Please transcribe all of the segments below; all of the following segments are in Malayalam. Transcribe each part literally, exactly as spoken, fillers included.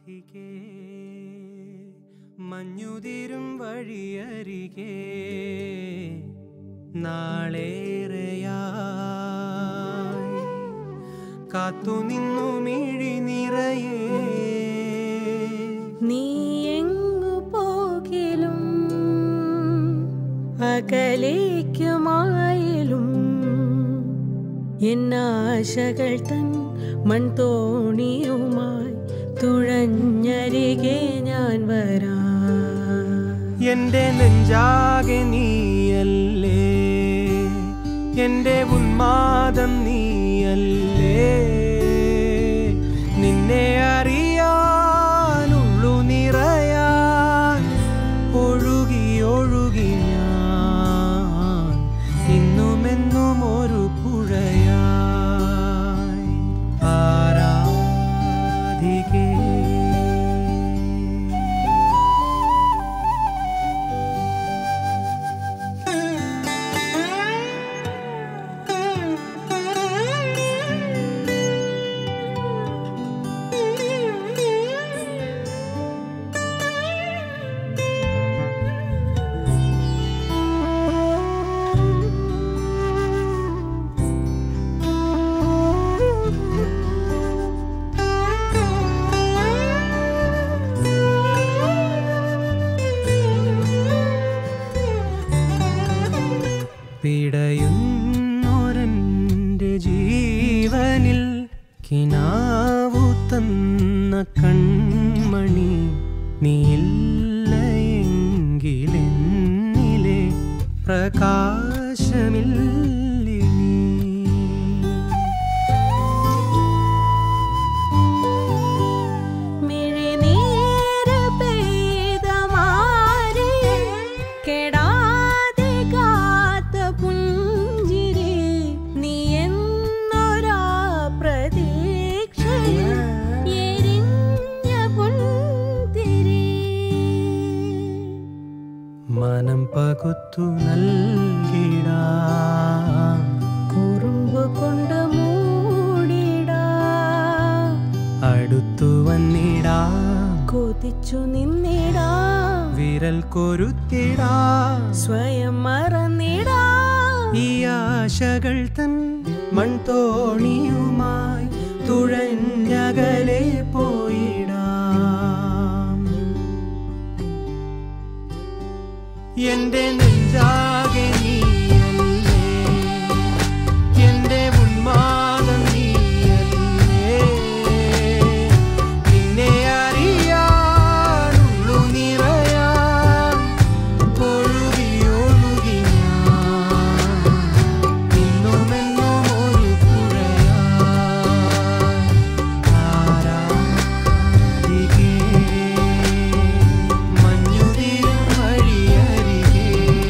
രാധികേ മഞ്ഞുതിരും വഴിയരികെ നാളേറെയായി കാത്തുനിന്നു മിഴി നിറയെ നീ എങ്ങു പോകിലും അകലേക്കുമായാലും എന്നാശകൾ തൻ മൺതോണിയുമായി തുഴഞ്ഞരികെ ഞാൻ വരാം. എന്റെ നെഞ്ചാകെ നീയല്ലേ, എന്റെ ഉന്മാദം നീയല്ലേ, നിന്നെ അറിയാനുള്ളു നിറയാൻ ഒഴുകി ഒഴുകി ഞാൻ ഇന്നുമെന്നും ഒരു പുഴയായി ആരാധികേ. പിടയുന്നൊരെൻ്റെ ജീവനിൽ കിനാവു തന്ന കൺമണി നീയില്ലയെങ്കിലെന്നിലെ പ്രകാശമില്ലേ നീ. മനം പകുത്തു നൽകിടാം, കുറുമ്പ് കൊണ്ട് മൂടിടാം, അടുത്തു വന്നിടാം, കൊതിച്ചു നിന്നിടാം, വിരൽ കൊരുത്തിടാം, സ്വയം മറന്നിടാം. ഈ ആശകൾ തൻ മൺതോണിയുമായി തുഴഞ്ഞകലെ പോയിടാം. എന്റെ നെഞ്ചാകെ നീയല്ലേ, എന്റെ ഉന്മാദം നീയല്ലേ, നിന്നെ അറിയാനുള്ളു നിറയാൻ ഒഴുകി ഒഴുകി ഞാൻ ഇന്നുമെന്നും ഒരു പുഴയായി ആരാധികേ. മഞ്ഞുതിരും വഴിയരികെ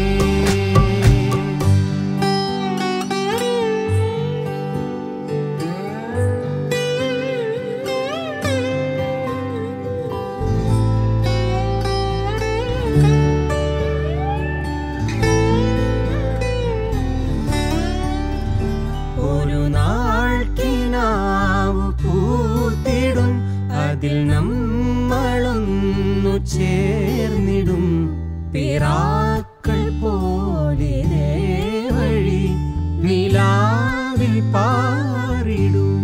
ഒരു നാൾ കിനാവു പൂത്തിടും, അതിൽ നമ്മളൊന്നു ചേർന്നിടും, പിറാക്കൾ പോലിതേ വഴി നിലാവിൽ പാറിടും.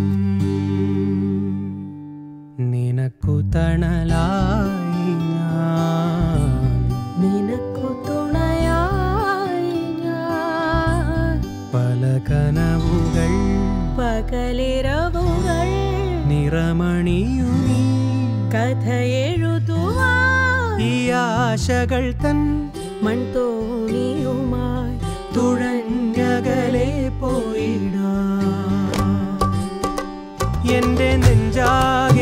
നിനക്കു തണലായി ഞാൻ, നിനക്കു തുണയായി ഞാൻ, പല കനവുകൾ പകലിരവുകൾ നിറമണിയുമീ കഥ എഴുതുവാൻ. ഈ ആശകൾ തൻ മൺതോണിയുമായി തുഴഞ്ഞകലെ പോയിടാം. എന്റെ നെഞ്ചാകെ